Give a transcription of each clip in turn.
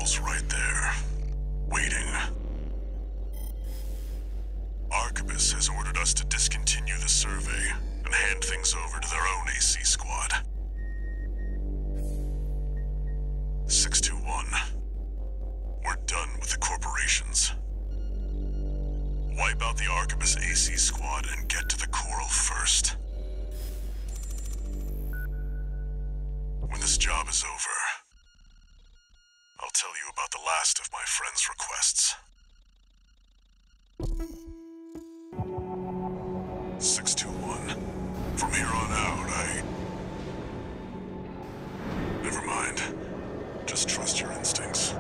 sentinels right there, waiting. Arquebus has ordered us to discontinue the survey and hand things over to their own AC squad. 621. We're done with the corporations. Wipe out the Arquebus AC squad and get to the Coral first. When this job is over, I'll tell you about the last of my friend's requests. 621. From here on out, Never mind. Just trust your instincts.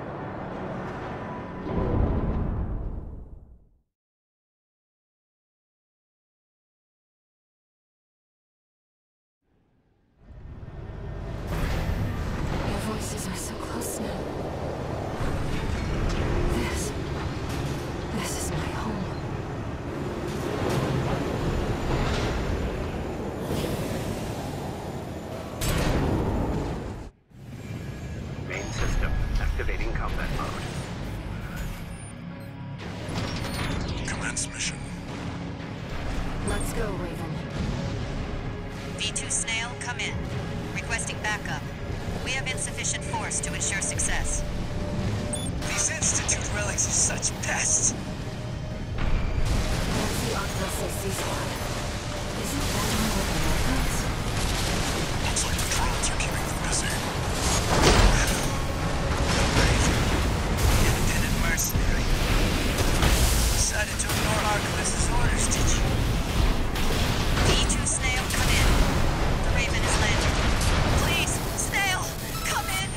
Your voices are so close now. This is my home. Main system activating combat mode. Commence mission. Let's go, Raven. V2 Snail, come in. Requesting backup. We have insufficient force to ensure success. These Institute relics are such pests. That's the Arquebus AC squad. Isn't that one with the weapons? Looks like the drones are keeping them busy. Independent mercenary. Decided to ignore Arquebus's orders, did you? V2 Snail, come in. The Raven is landed. Please, Snail, come in!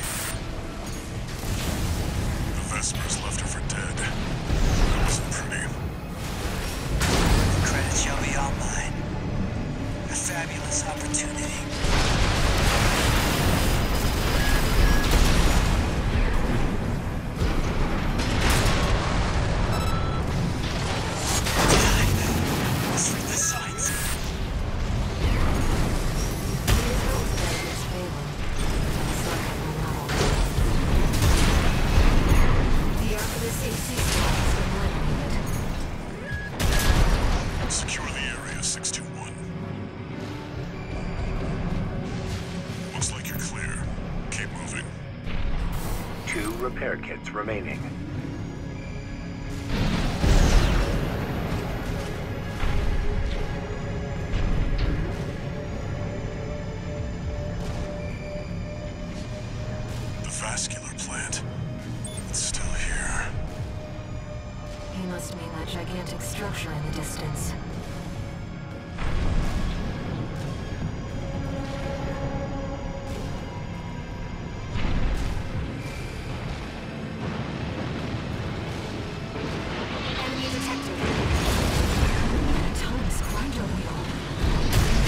The Vespers left her for dead. That wasn't pretty. The credit shall be all mine. A fabulous opportunity. Let's read the signs. The Arquebus AC squad has been eliminated. Secure the area, 621. Looks like you're clear. Keep moving. 2 repair kits remaining. The vascular plant. It's still here. He must mean that gigantic structure in the distance. Enemy detected. An autonomous grinder wheel.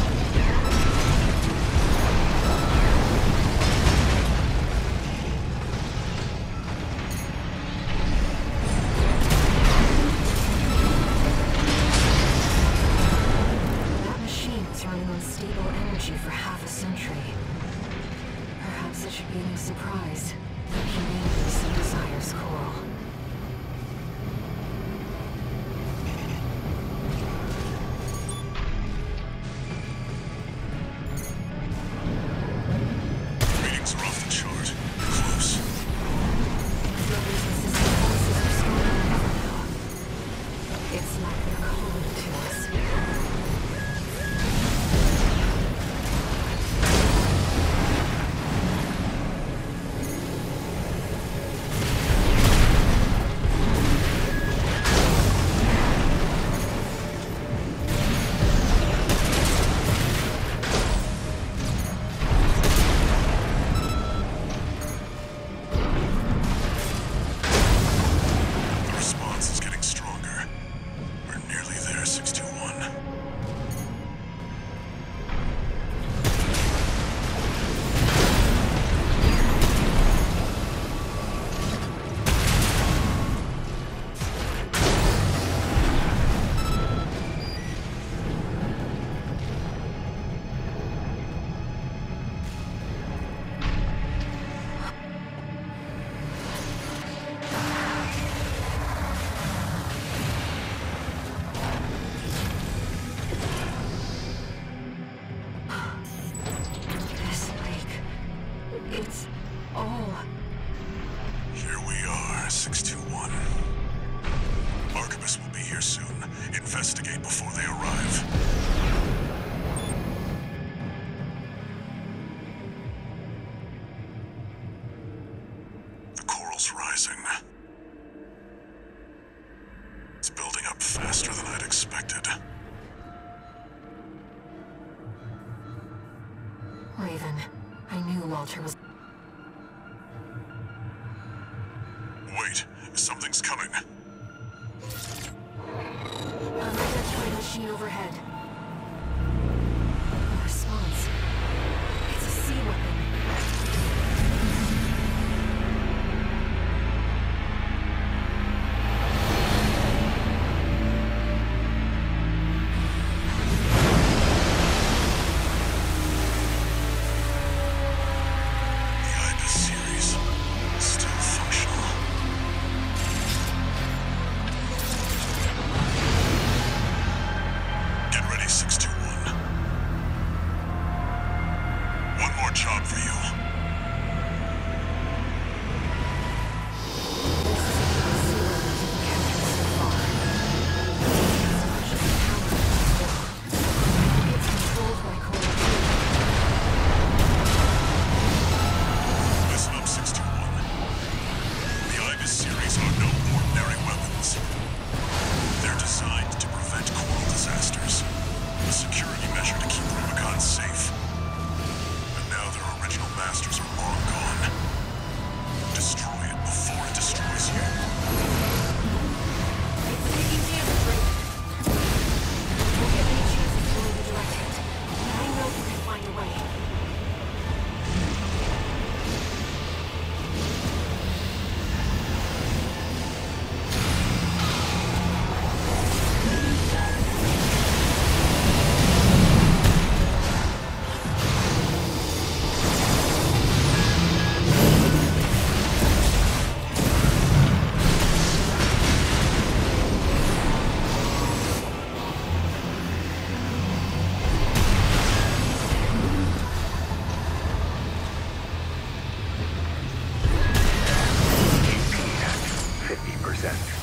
That machine was running on stable energy for half a century. Perhaps it should be no surprise that humanity so desires Coral. Readings are off the chart. Close. The resistance forces are stronger than ever now. It's like they're calling to us. 621. Arquebus will be here soon. Investigate before they arrive. The coral's rising. It's building up faster than I'd expected. Raven, I knew Walter was... Wait, something's coming. Unidentified machine overhead. A response. It's a sea weapon. The Ibis series, still functional. Get ready, 621. One more job for you. It's controlled by Coral Listen up, 621. The Ibis series are no ordinary weapons. They're designed to prevent coral disasters. A security measure to keep Rubicon safe. But now their original masters are long gone. Destroy it before it destroys you. It's taking damage, Raven. We'll get any chance of throwing the direct hit. I know you can find a way. AP at 50%.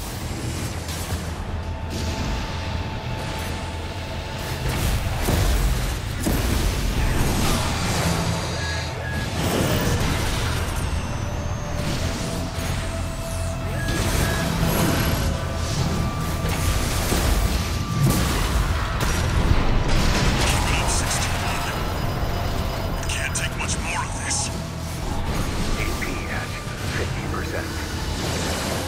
Keep it up, 621. It can't take much more of this. AP at 50%.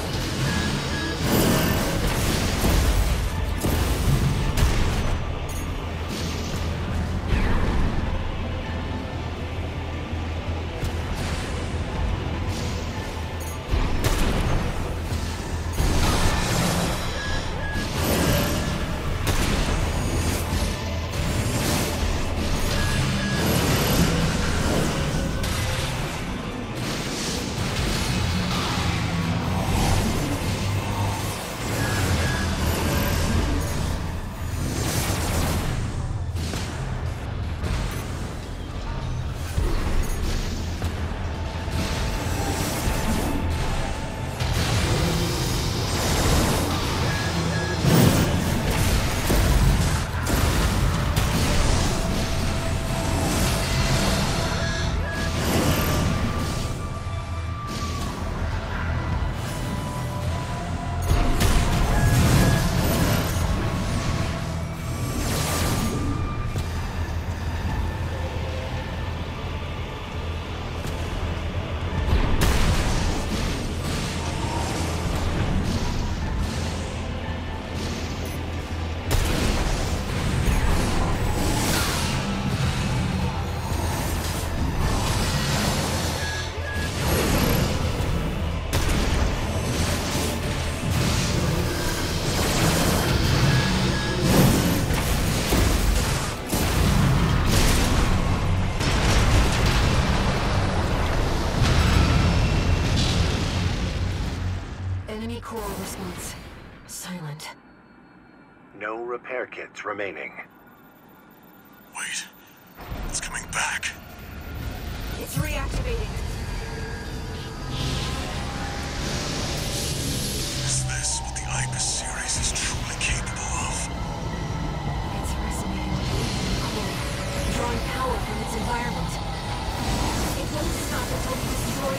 Enemy coral response. Silent. No repair kits remaining. Wait, it's coming back. It's reactivating.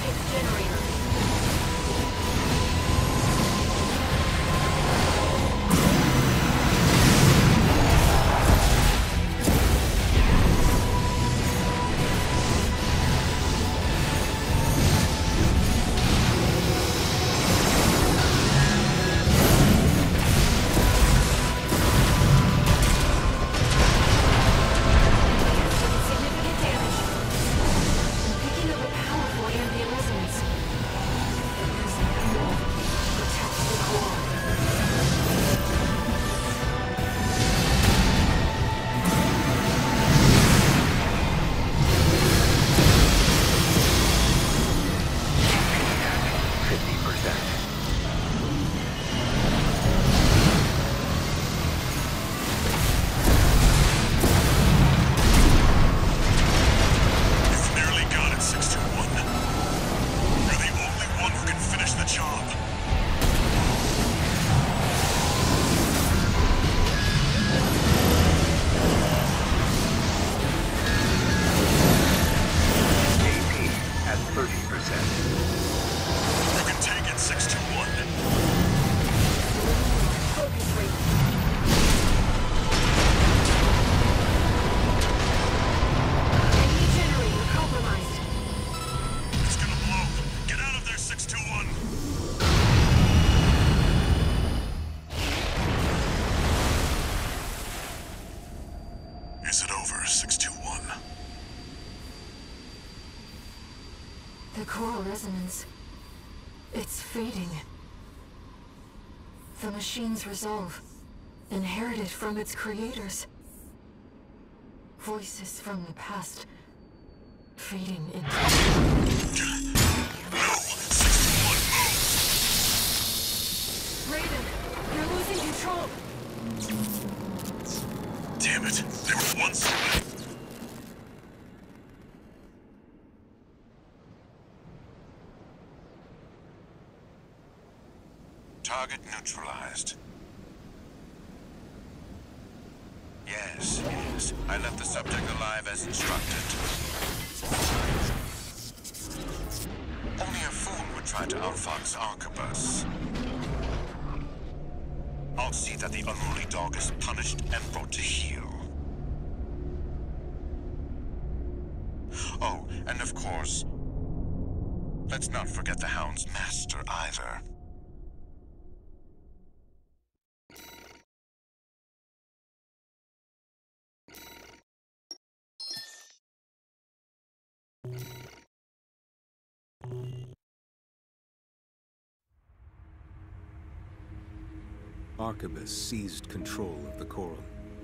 its generator. The coral resonance. It's fading. The machine's resolve, inherited from its creators. Voices from the past, fading into... No! 61, move! Raven, you're losing control! Damn it! They were once away! Target neutralized. Yes, yes. I left the subject alive as instructed. Only a fool would try to outfox Arquebus. I'll see that the unruly dog is punished and brought to heel. Oh, and of course, let's not forget the Hound's master either. Arquebus seized control of the Coral,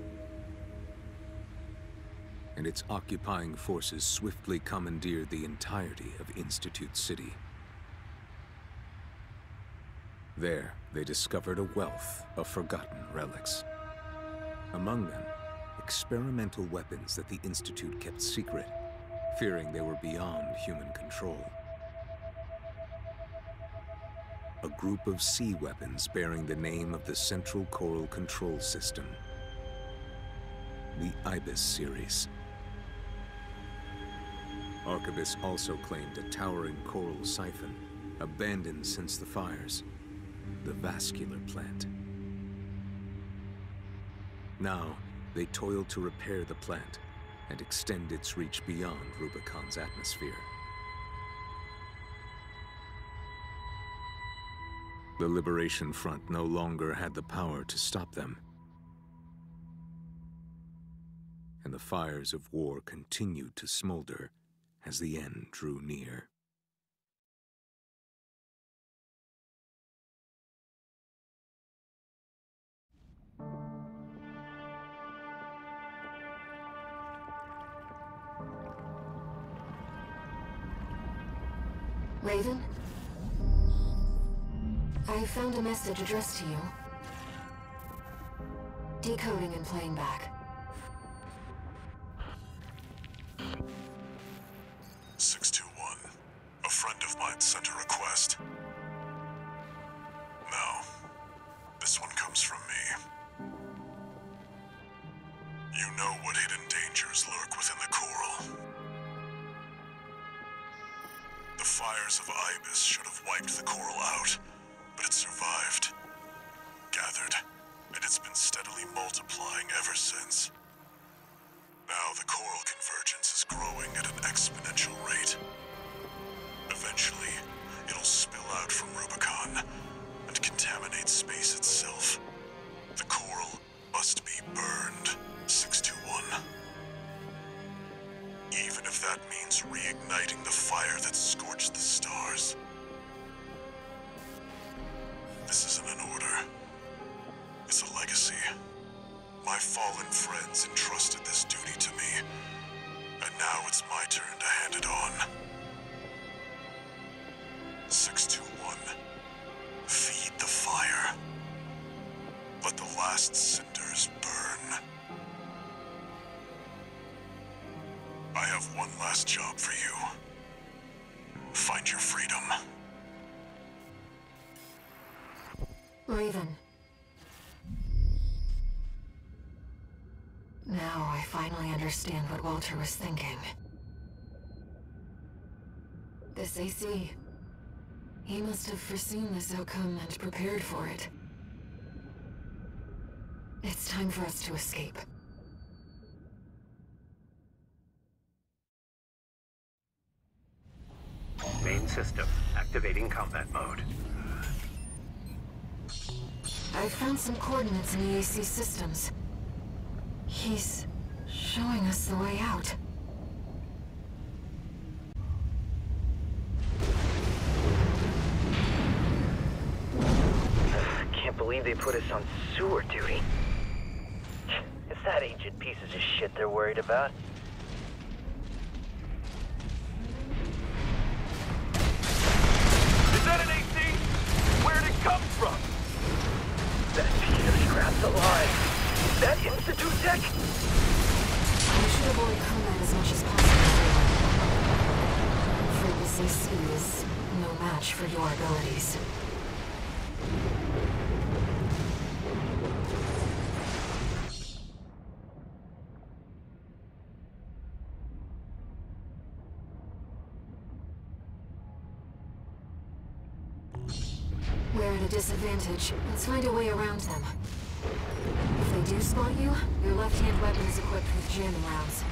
and its occupying forces swiftly commandeered the entirety of Institute City. There, they discovered a wealth of forgotten relics. Among them, experimental weapons that the Institute kept secret, fearing they were beyond human control. A group of sea weapons bearing the name of the Central Coral Control System, the Ibis series. Arquebus also claimed a towering coral siphon, abandoned since the fires, the vascular plant. Now, they toiled to repair the plant and extend its reach beyond Rubicon's atmosphere. The Liberation Front no longer had the power to stop them, and the fires of war continued to smolder as the end drew near. Raven? I found a message addressed to you. Decoding and playing back. 621. A friend of mine sent a request. Now, this one comes from me. You know what hidden dangers lurk within the Coral. The fires of Ibis should have wiped the Coral out, but it survived. Gathered, and it's been steadily multiplying ever since. Now the Coral Convergence is growing at an exponential rate. Eventually, it'll spill out from Rubicon and contaminate space itself. The Coral must be burned, 621. Even if that means reigniting the fire that scorched the stars. This isn't an order. It's a legacy. My fallen friends entrusted this duty to me, and now it's my turn to hand it on. 621. Feed the fire. Let the last cinders burn. I have one last job for you. Find your freedom. Raven. Now I finally understand what Walter was thinking. This AC... he must have foreseen this outcome and prepared for it. It's time for us to escape. Main system activating combat mode. I've found some coordinates in the AC systems. He's showing us the way out. Can't believe they put us on sewer duty. It's that ancient pieces of shit they're worried about. Is that an AC? Where'd it come from? That piece of scrap's alive. That Institute tech? We should avoid combat as much as possible. For this AC is no match for your abilities. We're at a disadvantage. Let's find a way around them. If they do spot you, your left-hand weapon is equipped with jamming rounds.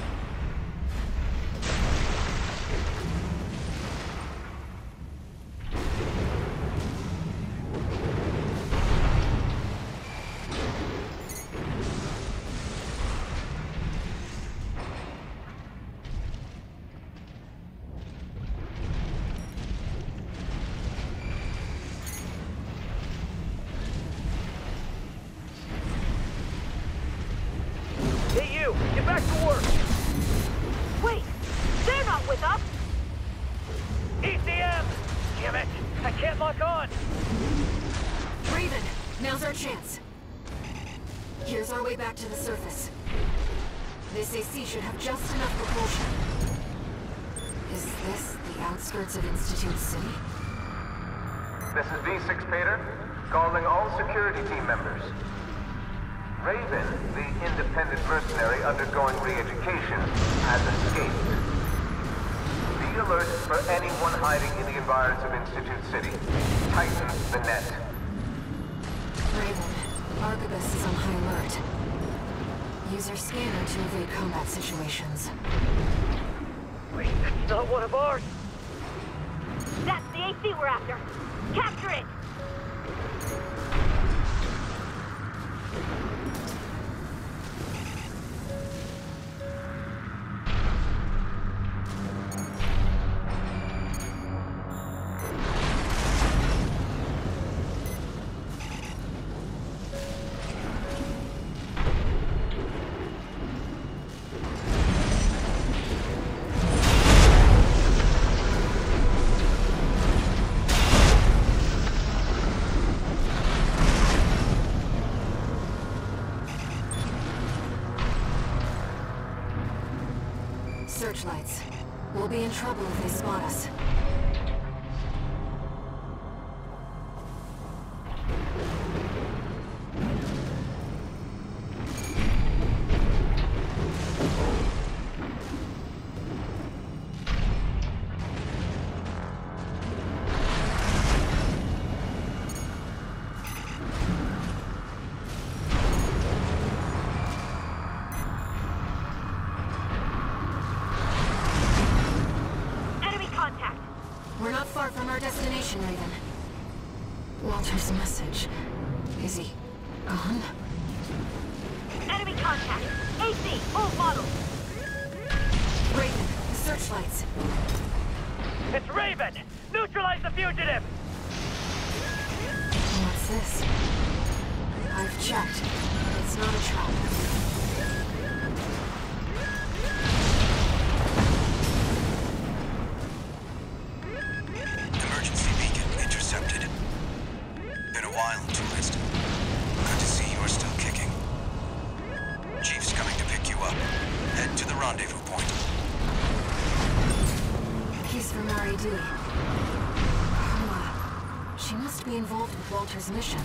Get back to work! Wait! They're not with us! ECM! Damn it! I can't lock on! Raven, now's our chance. Here's our way back to the surface. This AC should have just enough propulsion. Is this the outskirts of Institute City? This is V6 Pater, calling all security team members. Raven, the independent mercenary undergoing re-education, has escaped. Be alert for anyone hiding in the environs of Institute City. Tighten the net. Raven, Arquebus is on high alert. Use your scanner to evade combat situations. Wait, that's not one of ours! That's the AC we're after! Capture it! Searchlights. We'll be in trouble if they spot us. We're not far from our destination, Raven. Walter's message. Is he gone? Enemy contact! AC, full model! Raven, the searchlights. It's Raven! Neutralize the fugitive! What's this? I've checked. It's not a trap. Emergency beacon intercepted. Been a while, tourist. Good to see you're still kicking. Chief's coming to pick you up. Head to the rendezvous point. Piece from RAD. She must be involved with Walter's mission.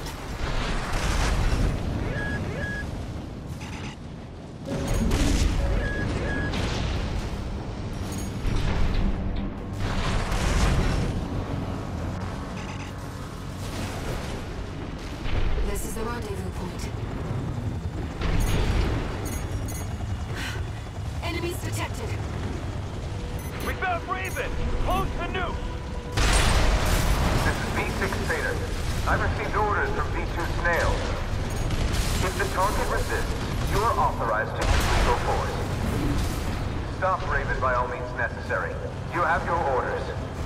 This is the rendezvous point. Enemies detected. We found Raven! Close to Nuke! This is V6 Vader. I've received orders from V2 Snail. If the target resists, you are authorized to use lethal force. Stop Raven by all means necessary. You have your orders.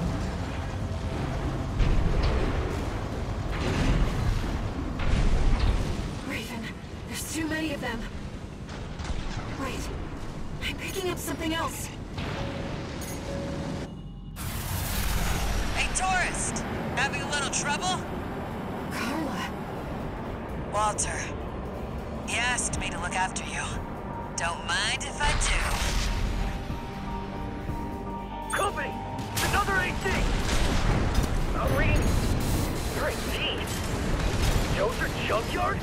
Raven, there's too many of them. Wait, I'm picking up something else. Hey, tourist! Having a little trouble? Carla. Walter. He asked me to look after you. Don't mind if I do. Company! Another AC! Irene? You're AC? Joe's your junkyard?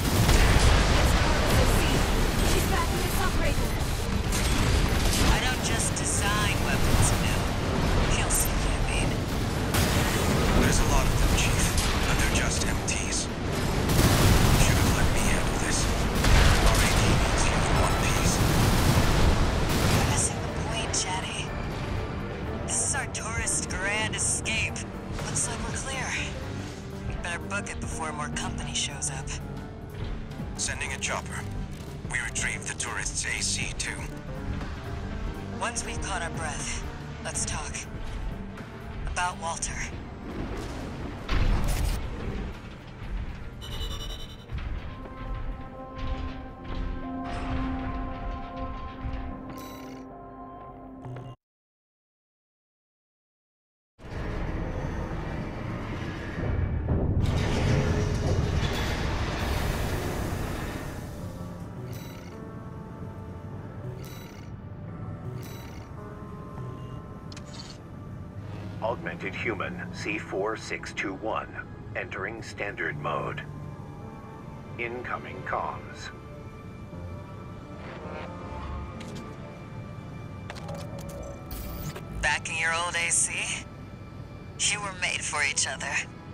She's backing us up, Raven. I don't just design weapons, no. You'll see what I mean. There's a lot of them, Chief, and they're just MTs. Should have let me handle this. RAD needs you in one piece. You're missing the point, Chatty. This is our tourist grand escape. Looks like we're clear. We'd better book it before more company shows up. Sending a chopper. We retrieved the tourist's AC, too. Once we've caught our breath, let's talk. About Walter. Augmented Human C4621, entering standard mode. Incoming comms. Back in your old AC? You were made for each other.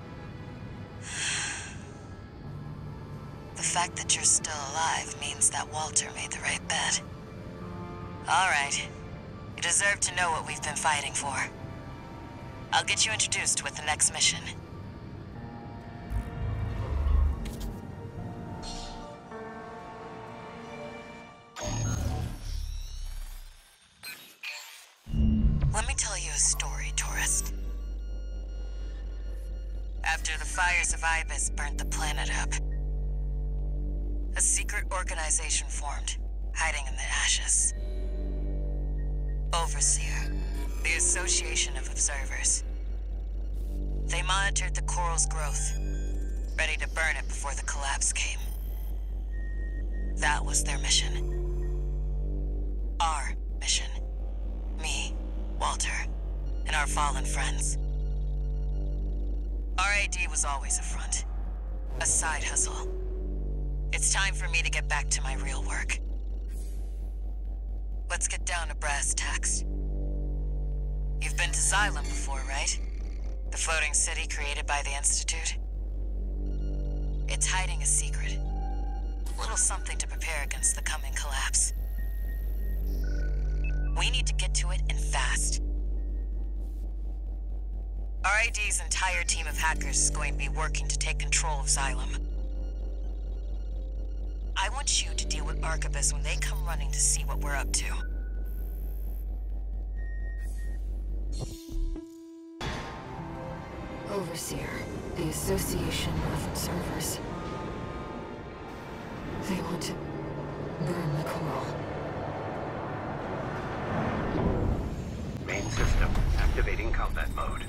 The fact that you're still alive means that Walter made the right bet. All right. You deserve to know what we've been fighting for. I'll get you introduced with the next mission. Let me tell you a story, tourist. After the fires of Ibis burnt the planet up, a secret organization formed, hiding in the ashes. Overseer, the Association of Observers. They monitored the coral's growth, ready to burn it before the collapse came. That was their mission. Our mission. Me, Walter, and our fallen friends. RAD was always a front. A side hustle. It's time for me to get back to my real work. Let's get down to brass tacks. You've been to Xylem before, right? The floating city created by the Institute? It's hiding a secret. A little something to prepare against the coming collapse. We need to get to it and fast. RID's entire team of hackers is going to be working to take control of Xylem. I want you to deal with Arquebus when they come running to see what we're up to. Overseer, the Association of Observers. They want to burn the Coral. Main system activating combat mode.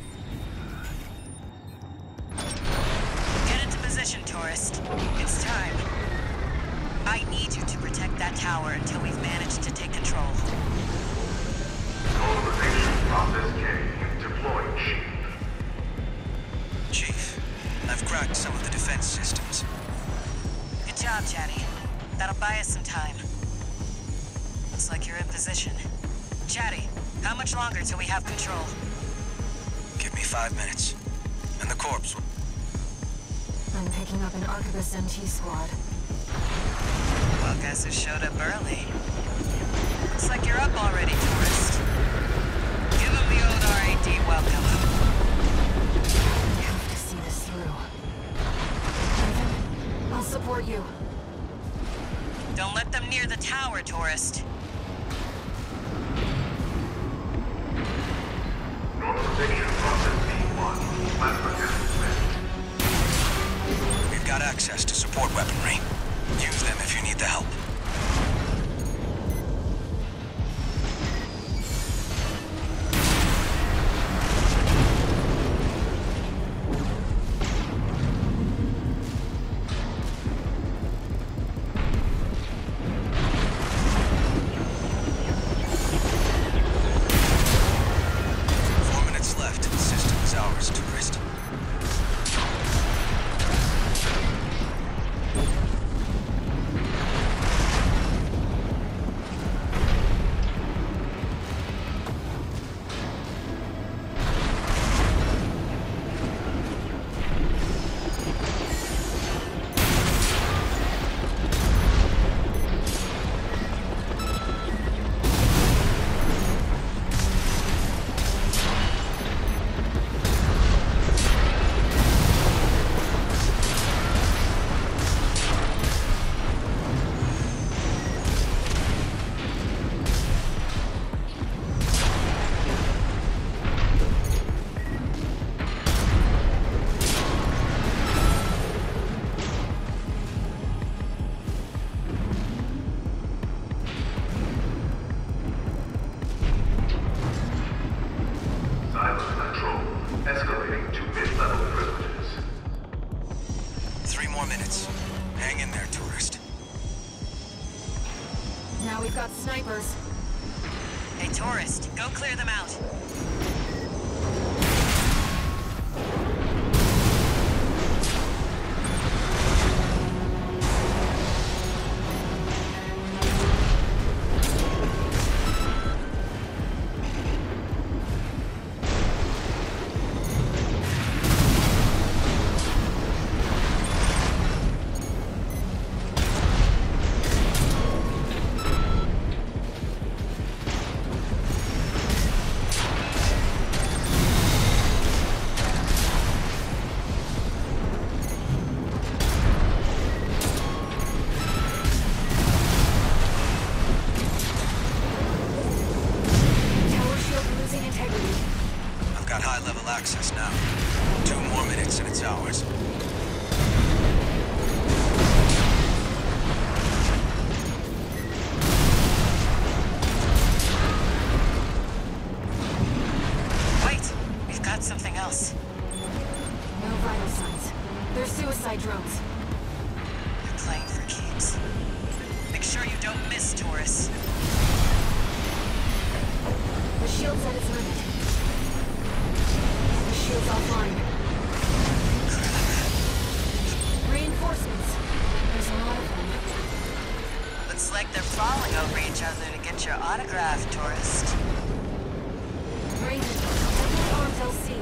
Get into position, tourist. It's time. I need you to protect that tower until we've managed to take control. Culmination process K. Deploying shield. Chief, I've cracked some of the defense systems. Good job, Chatty. That'll buy us some time. Looks like you're in position. Chatty, how much longer till we have control? Give me 5 minutes, and the corpse will... I'm picking up an Arquebus MT squad. Well, guess who showed up early? Looks like you're up already, tourist. Give him the old RAD welcome. You have to see this through. Ivan, I'll support you. Don't let them near the tower, tourist. Normalization process P1. Plasma transmit. We've got access to support weaponry. Use them if you need the help. Snipers. Hey, tourist, go clear them out. Access now. 2 more minutes and it's ours. Wait! We've got something else. No vital signs. They're suicide drones. You're playing for keeps. Make sure you don't miss, Taurus. The shield's at its limit. Shield's offline. Reinforcements. There's a lot of them. Looks like they're falling over each other to get your autograph, tourist. Raven, take arms LC.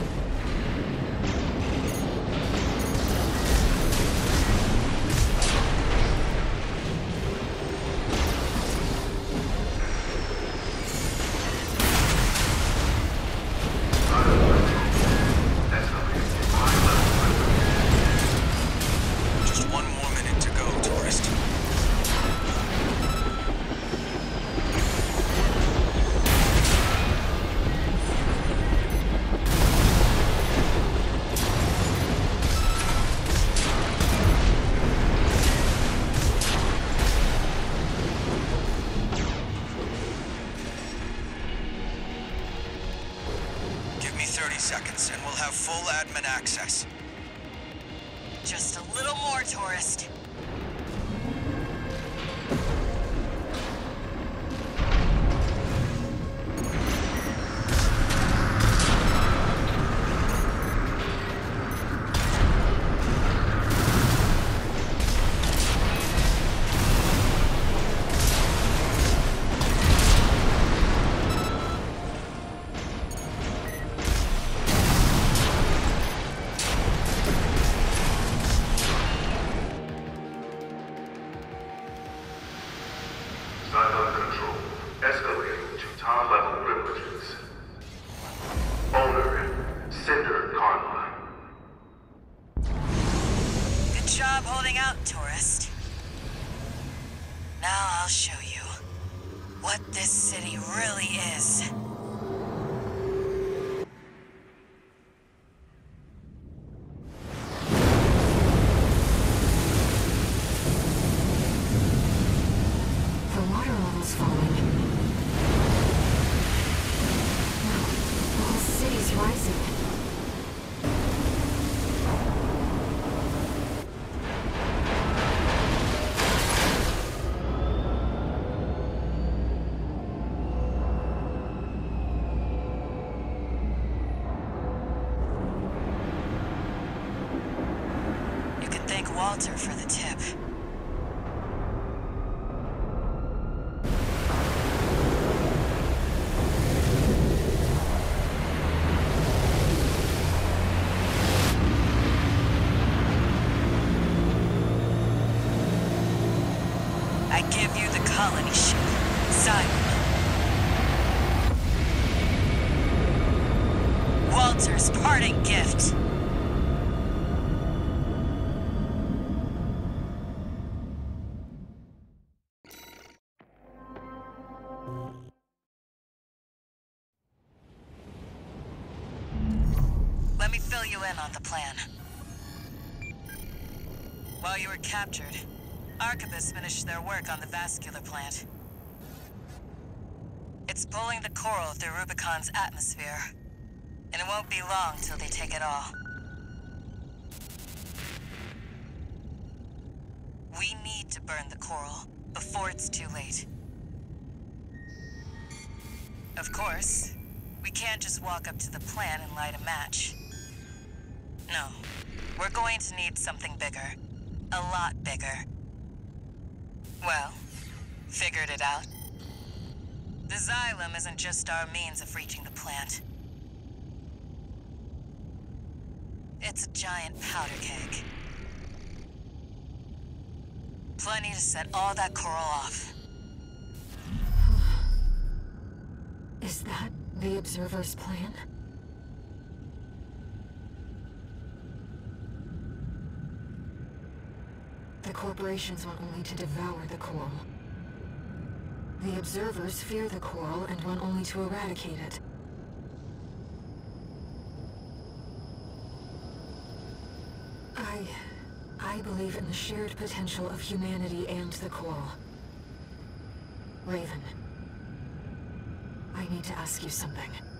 seconds, and we'll have full admin access. Just a little more, tourist. Xylem control. Escalating to top-level privileges. Owner, Cinder Karma. Good job holding out, tourist. Now I'll show you what this city really is. Walter for the tip. I give you the colony ship, Simon. Walter's parting gift. Let me fill you in on the plan. While you were captured, Arquebus finished their work on the vascular plant. It's pulling the coral through Rubicon's atmosphere, and it won't be long till they take it all. We need to burn the coral before it's too late. Of course, we can't just walk up to the plant and light a match. No, we're going to need something bigger. A lot bigger. Well, figured it out. The xylem isn't just our means of reaching the plant. It's a giant powder keg. Plenty to set all that coral off. Is that the Observer's plan? The corporations want only to devour the coral. The Observers fear the coral and want only to eradicate it. I believe in the shared potential of humanity and the coral. Raven, I need to ask you something.